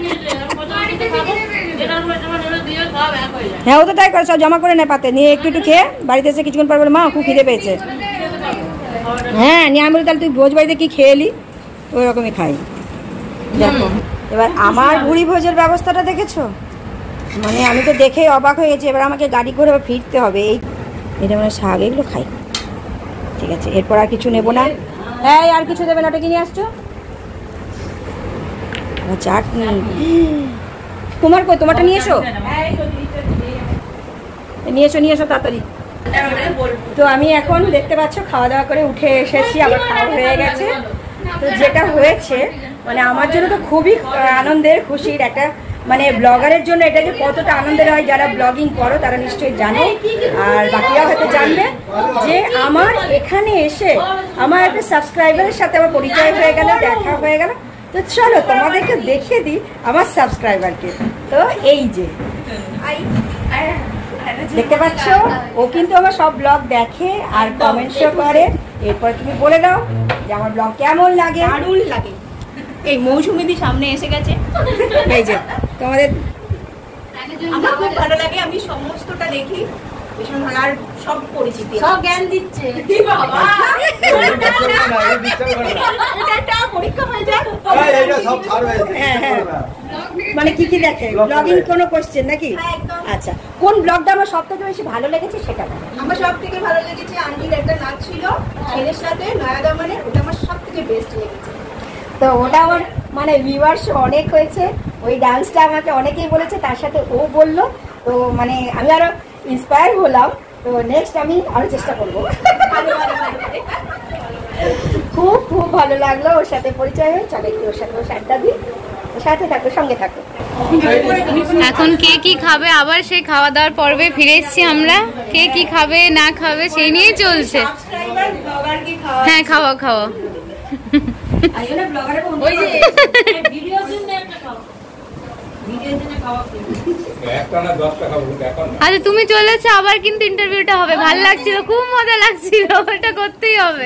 হ্যাঁ ও তো তাই করে, সব জমা করে নেয় পাতে নিয়ে, একটু একটু খেয়ে বাড়িতে এসে কিছুক্ষণ পর বলে মা খুব খিদে পেয়েছে। হ্যাঁ নিয়ে আমি বলি তাহলে তুই ভোজ বাড়িতে কি খেয়ে এলি, ওই রকমই খাই। দেখো এবার আমার ভুড়ি ভোজের ব্যবস্থাটা দেখেছো, মানে আমি তো দেখেই অবাক হয়ে গেছি। এবার আমাকে গাড়ি করে ফিরতে হবে। এই এটা মানে শাক, এগুলো খাই, ঠিক আছে। এরপর আর কিছু নেবো না। হ্যাঁ আর কিছু দেবে না, ওটা কি নিয়ে আসছো? চাটনি। তোমার কই, তোমারটা নিয়ে এসো, নিয়ে এসো নিয়ে এসো তাড়াতাড়ি। তো আমি এখন দেখতে পাচ্ছ খাওয়া দাওয়া করে উঠে এসেছি, আবার খাওয়া হয়ে গেছে। তো যেটা হয়েছে মানে আমার জন্য তো খুবই আনন্দের খুশির একটা, মানে ব্লগারের জন্য এটা যে কতটা আনন্দের হয়, যারা ব্লগিং করো তারা নিশ্চয়ই জানো, আর বাকিরা হয়তো জানবে যে আমার এখানে এসে আমার একটা সাবস্ক্রাইবারের সাথে আমার পরিচয় হয়ে গেল, দেখা হয়ে গেল। তো চলো তোমাদেরকে দেখিয়ে দিই আমার সাবস্ক্রাইবারকে। তো এই যে দেখতে পাচ্ছ, ও কিন্তু আমার সব ব্লগ দেখে আর কমেন্টসও করে। এরপর তুমি বলে দাও যে আমার ব্লগ কেমন লাগে। দারুণ লাগে। এই মৌসুমীদি সামনে এসে গেছে, এই যে তোমাদের আমার খুব ভালো লাগে, আমি সমস্তটা দেখি ভীষণ ভালো, আর সব পরিচিতি সব জ্ঞান দিচ্ছে। কি বাবা এটা একটা পরীক্ষা হয়ে যায়। এইটা সব ছাড় হয়ে যায়। হ্যাঁ, হ্যাঁ। মানে কি কি দেখে ব্লগিং কোনো কোশ্চেন নাকি? হ্যাঁ, একদম। আচ্ছা, কোন ব্লগটা আমার সব থেকে বেশি ভালো লেগেছে সেটা বলো। আমার সব থেকে ভালো লেগেছে আন্টির একটা নাচ ছিল ছেলের সাথে নয়াদামানের, ওটা আমার সব থেকে বেস্ট লেগেছে। তো ওটা আমার মানে ভিউয়ার্স অনেক হয়েছে, ওই ডান্সটা আমাকে অনেকেই বলেছে, তার সাথে ও বললো, তো মানে আমি আরো ইন্সপায়ার হলাম। তো নেক্সট আমি আরো চেষ্টা করবো। খুব খুব ভালো লাগলো ওর সাথে পরিচয় হয়ে। চলে একটু ওর সাথে আড্ডা দিই, ওর সাথে থাকো, সঙ্গে থাকো। এখন কে কি খাবে, আবার সেই খাওয়া দাওয়ার পর্বে ফিরে এসেছি আমরা। কে কি খাবে না খাবে সেই নিয়েই চলছে। সাবস্ক্রাইবার ব্লগার কি খাওয়া হ্যাঁ, খাওয়া খাওয়া। ভিডিওর জন্য একটা খাও, ভিডিওর জন্য খাওয়া একটা না দশটা খাবো, এখন না। আচ্ছা, তুমি চলেছো, আবার কিন্তু ইন্টারভিউটা হবে। ভালো লাগছিল, খুব মজা লাগছিল, ওটা করতেই হবে।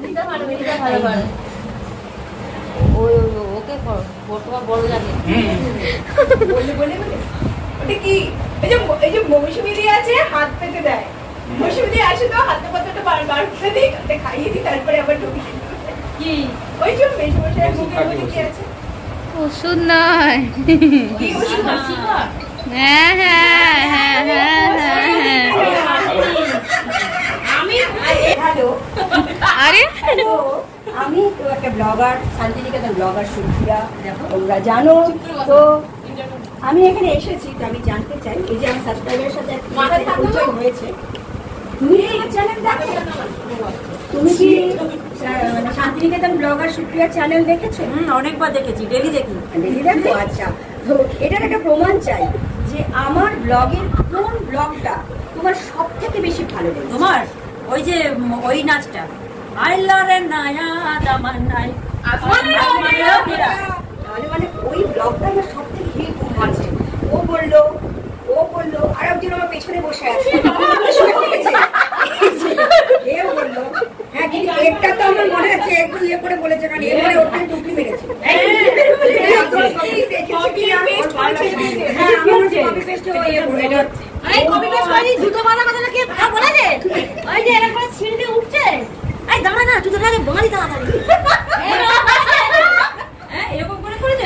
ওকে করো, তোমার বড় লাগে। বলে বলে বলে ওটা কি, এই যে এই যে মৌসুমীদি আছে হাত পেতে দেয়, মৌসুমীদি আসে তো হাতে পাতাটা বার বার করে দিই, ওটা খাইয়ে দিই, তারপরে আবার ঢুকি। কি ওই যে মেশমশাই মুখের মধ্যে কি আছে? ওষুধ নয়। কি ওষুধ? হ্যাঁ হ্যাঁ হ্যাঁ হ্যাঁ হ্যাঁ হ্যাঁ। আমি হ্যালো, আরে তো আমি তো একটা ব্লগার, শান্তিনিকেতন ব্লগার সুপ্রিয়া, তোমরা জানো। তো আমি এখানে এসেছি, তো আমি জানতে চাই, এই যে আমার সাবস্ক্রাইবারের সাথে একটা পরিচয় হয়েছে, তুমি আমার চ্যানেল দেখো? তুমি কি মানে শান্তিনিকেতন ব্লগার সুপ্রিয়া চ্যানেল দেখেছো? অনেকবার দেখেছি, ডেলি দেখি। ডেলি দেখো? আচ্ছা, তো এটার একটা প্রমাণ চাই যে আমার ব্লগের কোন ব্লগটা তোমার সব থেকে বেশি ভালো লেগেছে। তোমার ওই যে ওই নাচটা আইলারে নায়া দামান নাই তাহলে মানে ওই ব্লগটা আমার সব থেকে হিট আছে। ও বললো ও বললো আর একজন আমার পেছনে বসে আছে, এও বললো। হ্যাঁ, কিন্তু একটা তো আমার মনে আছে একটু ইয়ে করে বলেছে, কারণ এরপরে ওখানে টুকলি মেরেছে। জুতো বাঁধা কথা নাকি বলেছে, ওই যে এরকম ছিঁড়ে দিয়ে উঠছে, এই দাঁড়া না জুতোটাকে বাঁধি তাড়াতাড়ি, এরকম করে করেছে।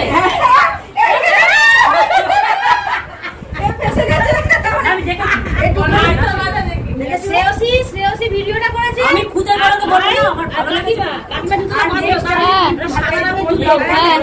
আমি দেখেছি শ্রেয়সী শ্রেয়সী ভিডিওটা করেছে, আমি খুঁজে বড় তো বলবো না, আমার ভালো লাগে না কাঁচা জুতো বাঁধে। হ্যাঁ হ্যাঁ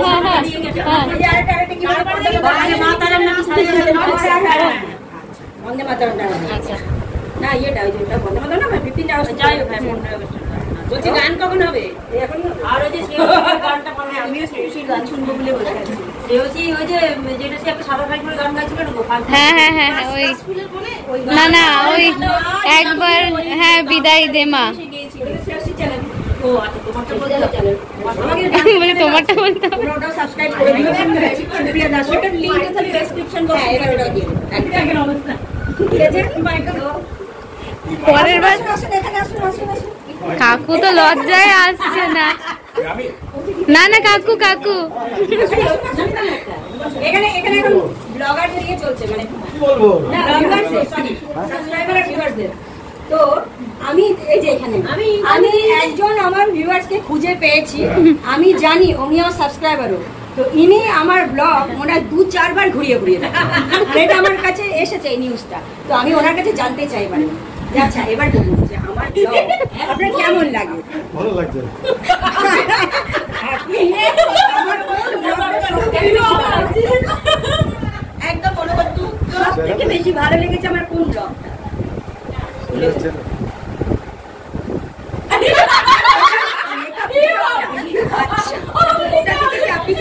হ্যাঁ। বন্দে মাতরম না, ইয়েটা ওই যে বন্দে মাতরম না, ফিফটিন আগস্ট। যাই হোক, হ্যাঁ, বলছি গান কখন হবে? এখন আর ওই যে শ্রেয়সীর গানটা পাবে, আমিও শ্রেয়সীর গান শুনবো বলে বসে আছি। শ্রেয়সী ওই যে যেটা সে একটা সাদা ভাই করে গান গাইছিল না গো, হ্যাঁ হ্যাঁ হ্যাঁ হ্যাঁ, ওই না না ওই একবার, হ্যাঁ বিদায় দে মা। শ্রেয়সী চ্যানেল। ও আচ্ছা, তোমারটা বলতে চ্যানেল বলে তোমারটা বলতে হবে। তোমরা ওটাও সাবস্ক্রাইব করে দিও। সুপ্রিয়া দাস, ওটার লিংকটা তাহলে ডেসক্রিপশন বক্সে এবার ওটা দিয়ে দেব। একদম অবস্থা ঠিক আছে। পরের বার আসুন, এখানে আসুন, আসুন, আসুন। কাকু তো লজ্জায় আসছে না। আমি না না কাকু কাকু এখানে এখানে এখন ব্লগারদের নিয়ে চলছে, মানে কি বলবো? না ভিউয়ারদের, সরি সাবস্ক্রাইবার আর ভিউয়ারদের। তো আমি এই যে এখানে আমি আমি একজন আমার ভিউয়ার্সকে খুঁজে পেয়েছি, আমি জানি উনি আমার সাবস্ক্রাইবারও। তো ইনি আমার ব্লগ মনে হয় দু চারবার ঘুরিয়ে ঘুরিয়ে দেখেন, আর এটা আমার কাছে এসেছে এই নিউজটা। তো আমি ওনার কাছে জানতে চাই, মানে আচ্ছা এবার বলুন যে আমার ব্লগ আপনার কেমন লাগে? ভালো লাগছে। একদম অনুগত। সব থেকে বেশি ভালো লেগেছে আমার কোন ব্লগটা? আচ্ছা, ওটা থেকে আপনি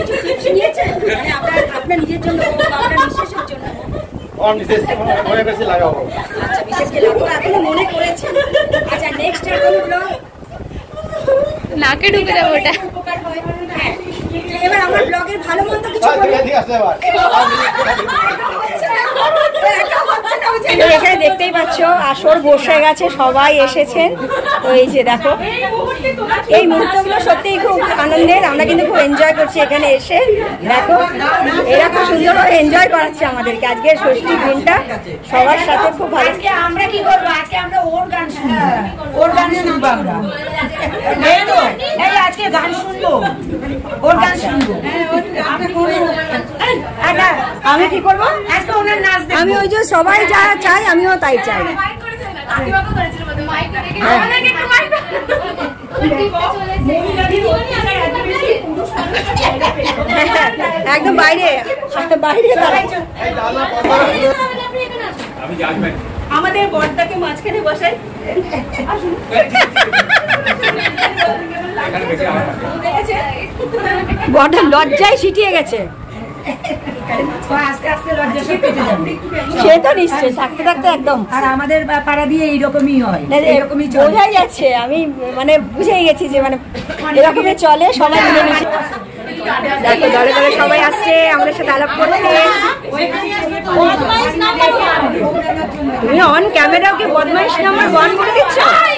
নিজের জন্য আপনার মিসেসের জন্য? আমার মিসেস মনে করেছি লাগাবো। আচ্ছা মিসেসকে লাগাবো এখনো মনে করেছে। আচ্ছা নেক্সট আর কোন ব্লগ? নাকে ঢুকে যাবে ওটা। এবার আমার ব্লগের ভালো মন্দ কিছু বলুন। এখানে দেখতেই পাচ্ছ আসর বসে গেছে, সবাই এসেছেন। তো এই যে দেখো এই মুহূর্তগুলো সত্যিই খুব আনন্দের, আমরা কিন্তু খুব এনজয় করছি এখানে এসে। দেখো এরা খুব সুন্দরভাবে এনজয় করাচ্ছে আমাদেরকে আজকের ষষ্ঠী দিনটা সবার সাথে খুব ভালো। আজকে আমরা কি করবো? আজকে আমরা ওর গান শুনবো, ওর গান শুনবো আমরা। এই তো, এই আজকে গান শুনবো, ওর গান শুনবো। আমি কি করবো? আজকে ওনার নাচ দেখবো। আমি ওই যে সবাই যা চাই আমিও তাই চাই। একদম বাইরে বাইরে আমি জাজমেন্ট আমাদের বড়দাকে মাঝখানে বসাই। এখানে বেশি আমার বড় লজ্জায় সিটিয়ে গেছে। আস্তে আস্তে লজ্জা সব কেটে যাবে। সে তো নিশ্চয় থাকতে থাকতে একদম। আর আমাদের পাড়া দিয়ে এইরকমই হয়, এরকমই বোঝাই যাচ্ছে, আমি মানে বুঝেই গেছি যে মানে এরকমই চলে সবাই মিলে মিশে। দেখো দলে দলে সবাই আসছে আমাদের সাথে আলাপ করতে। তুমি অন ক্যামেরাও কি বদমাইশ নাম্বার ওয়ান বলে দিচ্ছ?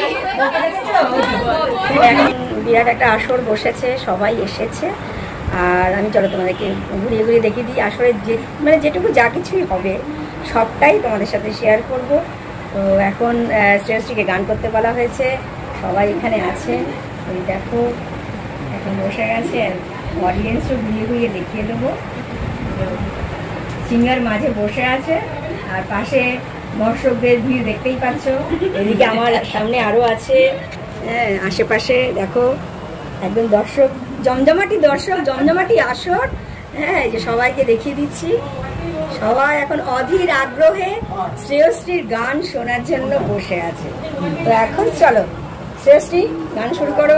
বিরাট একটা আসর বসেছে, সবাই এসেছে। আর আমি চলো তোমাদেরকে ঘুরিয়ে ঘুরিয়ে দেখিয়ে দিই আসরের যে মানে যেটুকু যা কিছুই হবে সবটাই তোমাদের সাথে শেয়ার করব। তো এখন শ্রেয়শ্রীকে গান করতে বলা হয়েছে, সবাই এখানে আছে। ওই দেখো এখন বসে গেছে, অডিয়েন্সও ঘুরিয়ে ঘুরিয়ে দেখিয়ে দেবো। সিঙ্গার মাঝে বসে আছে আর পাশে দর্শকদের ভিড় দেখতেই পাচ্ছ। এদিকে আমার সামনে আরও আছে, হ্যাঁ আশেপাশে দেখো একদম দর্শক জমজমাটি দর্শক জমজমাটি আসর। হ্যাঁ এই যে সবাইকে দেখিয়ে দিচ্ছি, সবাই এখন অধীর আগ্রহে শ্রেয়শ্রীর গান শোনার জন্য বসে আছে। তো এখন চলো শ্রেয়শ্রী গান শুরু করো।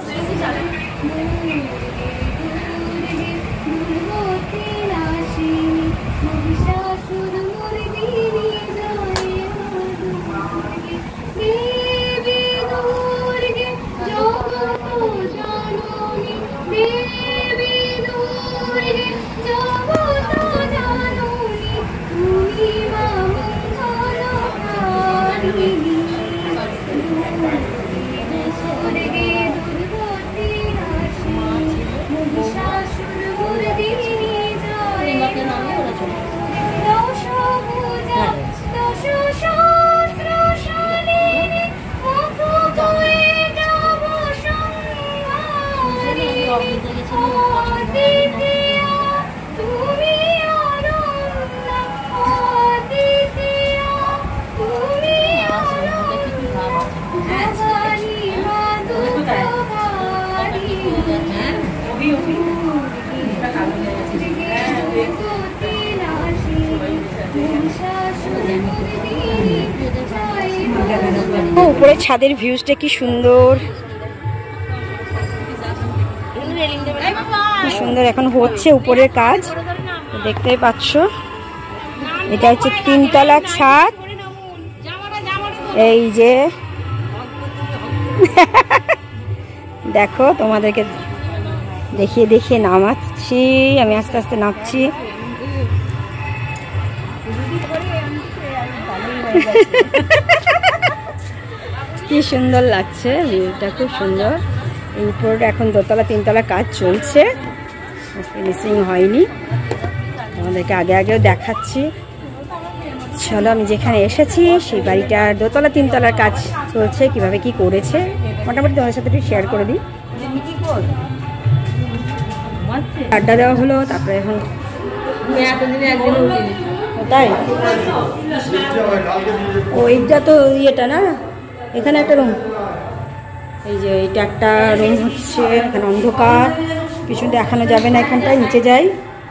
উপরে ছাদের ভিউজটা কি সুন্দর, কি সুন্দর। এখন হচ্ছে উপরের কাজ, দেখতেই পাচ্ছ। এটা হচ্ছে তিনতলা ছাদ। এই যে দেখো তোমাদেরকে দেখিয়ে দেখিয়ে নামাচ্ছি, আমি আস্তে আস্তে নামছি। কি সুন্দর লাগছে, ভিউটা খুব সুন্দর। এই উপরে এখন দোতলা তিনতলা কাজ চলছে, ফিনিশিং হয়নি, আমাদেরকে আগে আগেও দেখাচ্ছি। চলো আমি যেখানে এসেছি সেই বাড়িটার দোতলা তিনতলার কাজ চলছে, কিভাবে কি করেছে মোটামুটি তোমাদের সাথে একটু শেয়ার করে দিই। আড্ডা দেওয়া হলো, তারপরে এখন তাই ওইটা তো ইয়েটা না, এখানে একটা রুম, এই যে এইটা একটা রুম হচ্ছে। এখানে অন্ধকার, কিছু দেখানো যাবে না এখানটায়, নিচে যাই।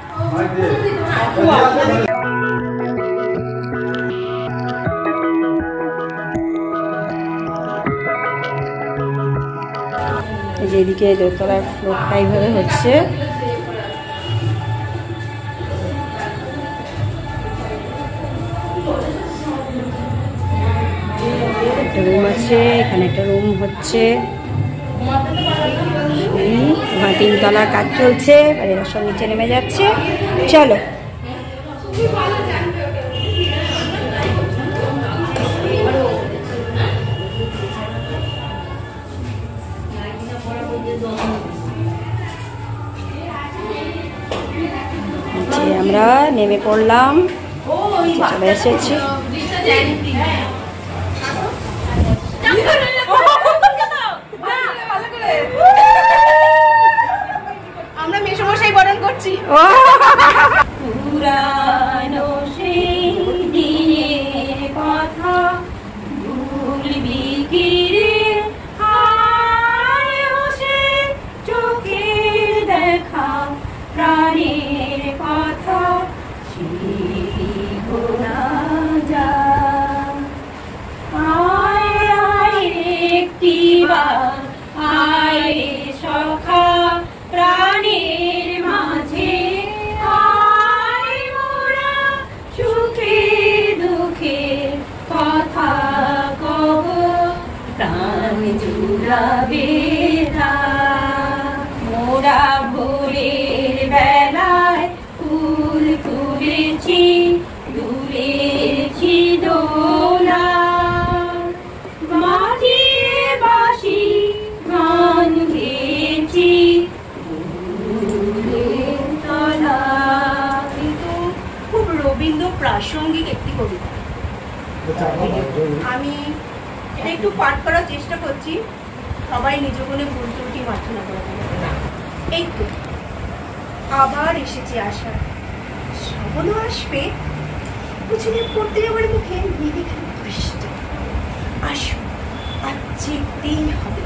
এই যে এদিকে দোতলার ফ্লোরটা এইভাবে হচ্ছে। হচ্ছে, এখানে একটা রুম হচ্ছে, ওখানে তিনতলার কাজ চলছে আর এরা সব নিচে নেমে যাচ্ছে। চলো আমরা নেমে পড়লাম, চলে এসেছি। আমরা মেসমশাই বরণ করছি। পুরানো সেই দিনের কথা ভুলবি কি রে, হায় হোসে চোখের দেখা প্রাণের কথা ভোলা যায়। আয় আয় একটিবার আয় রে সখা প্রাণের মাঝে, আয় মোরা সুখে দুঃখে কথা কব প্রাণ জুড়াবে না। মোরা ভোরের বেলায় ফুল তুলেছি দুলেছি দোলা, মাঝে বাসি গান গেয়েছি তলা। কিন্তু খুব রবীন্দ্র প্রাসঙ্গিক একটি কবিতা। আমি এটা একটু পাঠ করার চেষ্টা করছি, সবাই নিজ গুণে ভুল ত্রুটি মার্জনা করে। এই তো আবার এসেছে আশা, শ্রাবণও আসবে, বুঝলে পড়তে যাবার মুখে নিরিখে বৃষ্টি। আসো আর যেতেই হবে।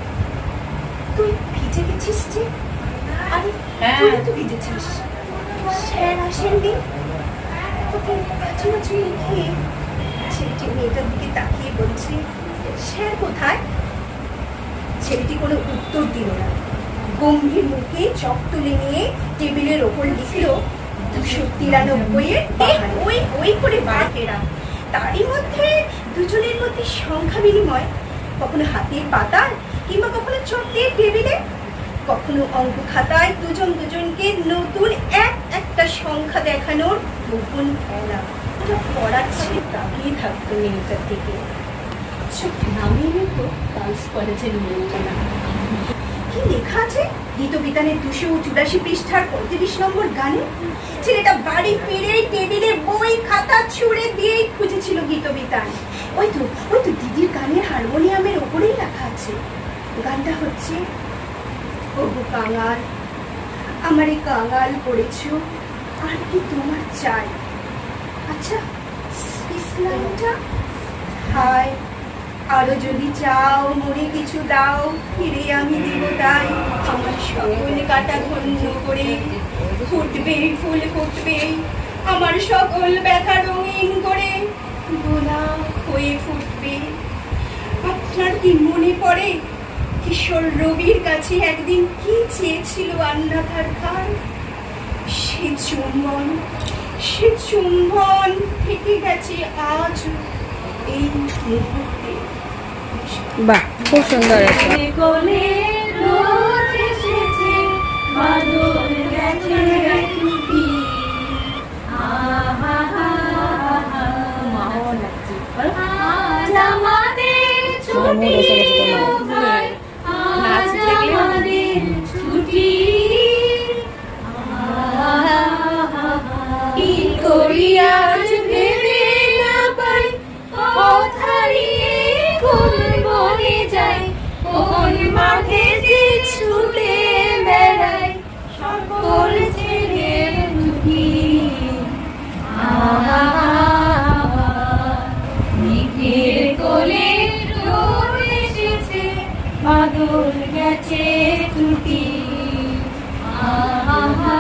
তুই ভিজে গেছিস যে? আরে তুই তো ভিজেছিস। স্যার আসেননি, তোকে কাছাকাছি লিখে ছেলেটি মেয়েটার দিকে তাকিয়ে বলছে, স্যার কোথায়? ছেলেটি কোনো উত্তর দিল না, গম্ভীর মুখে চক তুলে নিয়ে টেবিলের ওপর লিখল দুশো তিরানব্বই এর ওই ওই করে বাড়েরা। তারই মধ্যে দুজনের মধ্যে সংখ্যা বিনিময়, কখনো হাতের পাতায় কিংবা কখনো চক দিয়ে টেবিলে, কখনো অঙ্ক খাতায় দুজন দুজনকে নতুন এক একটা সংখ্যা দেখানোর গোপন খেলা। ওরা পড়াচ্ছে তাকিয়ে থাকতো মেয়েটার দিকে। চোখ নামিয়ে তো ডান্স করেছেন মেয়েটা। কি লেখা আছে গীতবিতানের দুশো চুরাশি পৃষ্ঠার পঁয়ত্রিশ নম্বর গানে? ছেলেটা বাড়ি ফিরে টেবিলে বই খাতা ছুঁড়ে দিয়েই খুঁজেছিল গীতবিতান। ওই তো ওই তো দিদির গানের হারমোনিয়ামের ওপরেই লেখা আছে। গানটা হচ্ছে, ওগো কাঙাল আমারে কাঙাল করেছ, আর কি তোমার চাই? আচ্ছা ইসলামটা, হায় আরো যদি চাও মরে কিছু দাও, ফিরে আমি দিব তাই। আমার সকল কাটা ধন্য করে ফুটবে ফুল ফুটবে, আমার সকল ব্যথা রঙিন করে গোলাপ হয়ে ফুটবে। আপনার কি মনে পড়ে কিশোর রবির কাছে একদিন কি চেয়েছিল আন্নাথার খান? সে চুম্বন, সে চুম্বন থেকে গেছে আজ এই মুহূর্তে। বাহ, খুব সুন্দর আছে। কোলে রোজ এসেছে বাদল গেছে টুটি, আহা হা হা মাও লাগছে। আজ আমাদের ছুটি ও ভাই, আজ আমাদের ছুটি, আহা হা কি করি আজ ভেবে না পাই, পথ হারিয়ে কোন বনে যাই, কোন মাঠে যে ছুটে বেড়াই, সকল ছেড়ে ছুটি। মেঘের কোলে রোদ এসেছে বাদল গেছে টুটি, আহা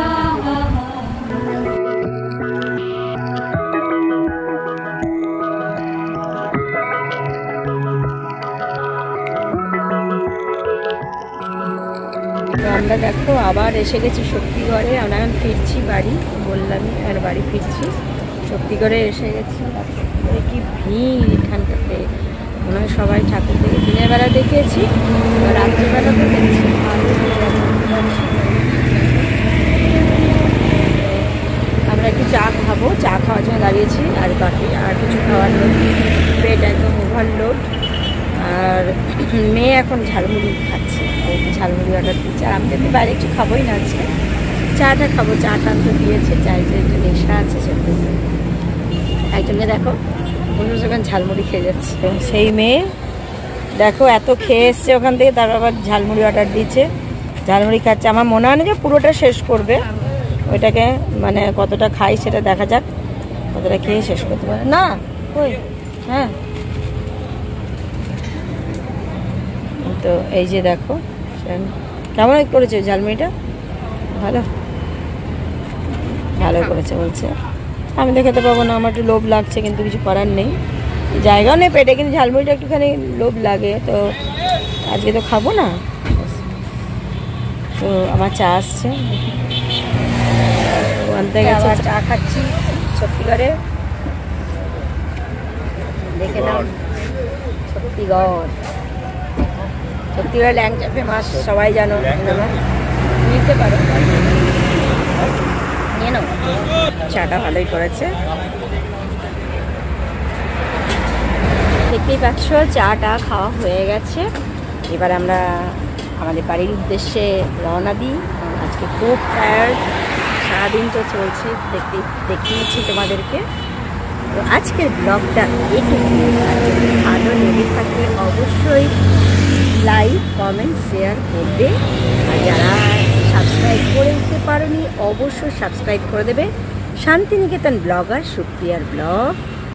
আমরা দেখো আবার এসে গেছি শক্তিগড়ে। আমরা এখন ফিরছি বাড়ি, বললামই আর বাড়ি ফিরছি। শক্তিগড়ে এসে গেছি, শক্তিগড়ে কি ভিড় এখানটাতে। মনে হয় সবাই ঠাকুর দেখে দিনের বেলা দেখিয়েছি, রাত্রিবেলা তো দেখছি। আমরা একটু চা খাবো, চা খাওয়ার জন্য দাঁড়িয়েছি, আর বাকি আর কিছু খাওয়ার নেই, পেট একদম ওভারলোড। আর মেয়ে এখন ঝালমুড়ি খাচ্ছে, ঝালমুড়ি অর্ডার দিচ্ছে। আর আমি তো বাইরে একটু খাবোই না আজকে, চাটা খাবো। চাটা তো দিয়েছে, চায়ের যে একটু নেশা আছে সেটা। একজনকে দেখো বন্ধু যখন ঝালমুড়ি খেয়ে যাচ্ছে, সেই মেয়ে দেখো এত খেয়ে এসছে ওখান থেকে, তারপর আবার ঝালমুড়ি অর্ডার দিচ্ছে, ঝালমুড়ি খাচ্ছে। আমার মনে হয় না যে পুরোটা শেষ করবে, ওইটাকে মানে কতটা খাই সেটা দেখা যাক, কতটা খেয়ে শেষ করতে পারে না। ওই হ্যাঁ, তো এই যে দেখো কেমন করেছে ঝালমুড়িটা, ভালো ভালো করেছে বলছে। আমি তো খেতে পাবো না, আমার একটু লোভ লাগছে, কিন্তু কিছু করার নেই, জায়গাও নেই পেটে, কিন্তু ঝালমুড়িটা একটুখানি লোভ লাগে, তো আজকে তো খাবো না। তো আমার চা আসছে, আনতে গেছে, চা খাচ্ছি শক্তিগড়ে, দেখে নাও শক্তিগড়। শক্তিগড় ল্যাংচা ফেমাস, সবাই জানো, নিতে পারো, নিয়ে নাও। চাটা ভালোই করেছে, দেখতেই পাচ্ছ চাটা খাওয়া হয়ে গেছে। এবার আমরা আমাদের বাড়ির উদ্দেশ্যে রওনা দিই, আজকে খুব টায়ার্ড, সারাদিন তো চলছে, দেখতে দেখিয়েছি তোমাদেরকে। তো আজকের ব্লগটা এটুকু, যদি ভালো লেগে থাকে অবশ্যই লাইক কমেন্ট শেয়ার করবে, আর যারা সাবস্ক্রাইব করে উঠতে পারোনি অবশ্যই সাবস্ক্রাইব করে দেবে। শান্তিনিকেতন ব্লগার সুপ্রিয়ার ব্লগ।